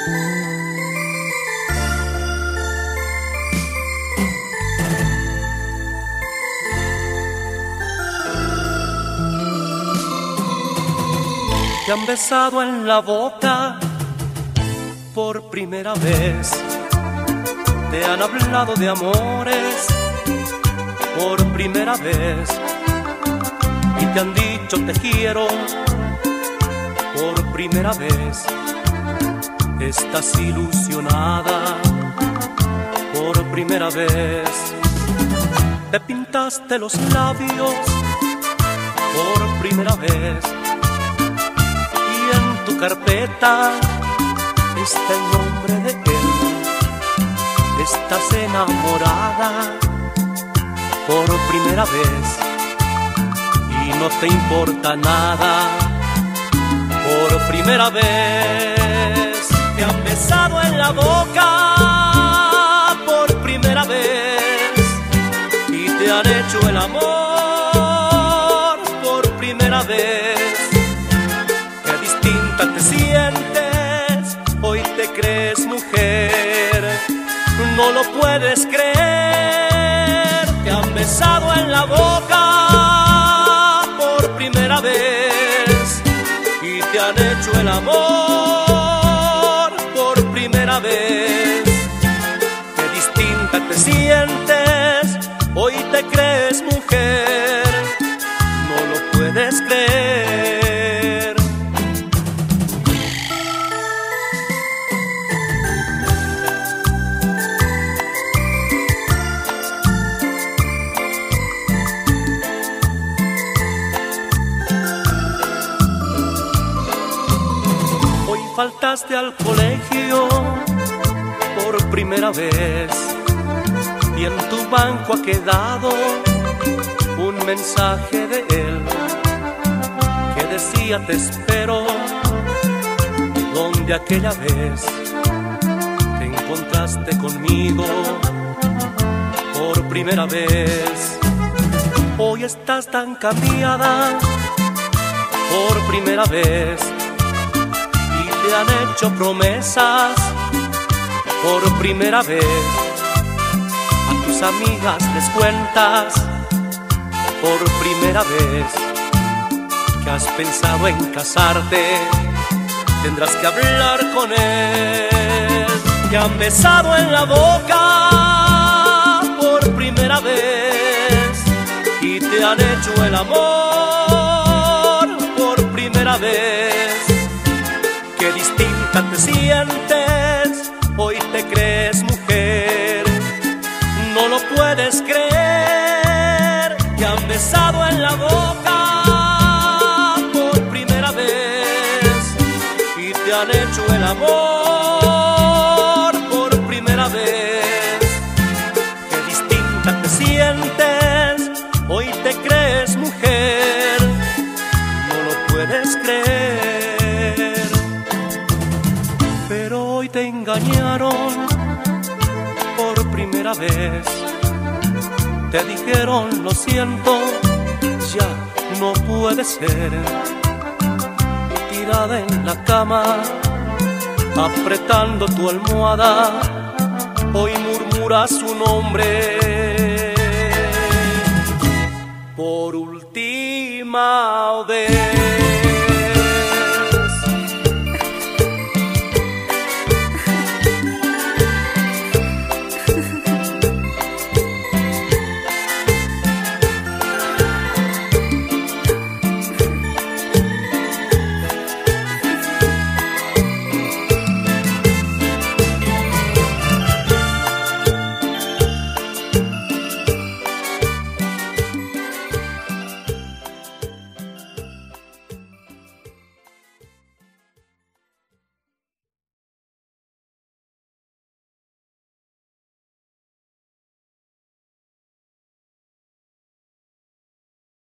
Te han besado en la boca por primera vez, te han hablado de amores por primera vez y te han dicho te quiero por primera vez. Estás ilusionada por primera vez, te pintaste los labios por primera vez. Tu carpeta está el nombre de él. Estás enamorada por primera vez y no te importa nada por primera vez. Te han besado en la boca por primera vez y te han hecho el amor por primera vez. Te sientes, hoy te crees mujer, no lo puedes creer. Te han besado en la boca por primera vez y te han hecho el amor por primera vez. Qué distinta te sientes, hoy te crees mujer, no lo puedes creer. Faltaste al colegio por primera vez y en tu banco ha quedado un mensaje de él que decía te espero donde aquella vez te encontraste conmigo por primera vez. Hoy estás tan cambiada por primera vez. Te han hecho promesas por primera vez. A tus amigas les cuentas por primera vez que has pensado en casarte. Tendrás que hablar con él. Te han besado en la boca por primera vez y te han hecho el amor por primera vez. Qué distinta te sientes, hoy te crees mujer, no lo puedes creer. Te han besado en la boca por primera vez y te han hecho el amor por primera vez. Qué distinta te sientes, hoy te crees mujer, no lo puedes creer. Pero hoy te engañaron por primera vez. Te dijeron lo siento, ya no puede ser. Tirada en la cama, apretando tu almohada, hoy murmuras su nombre por última vez.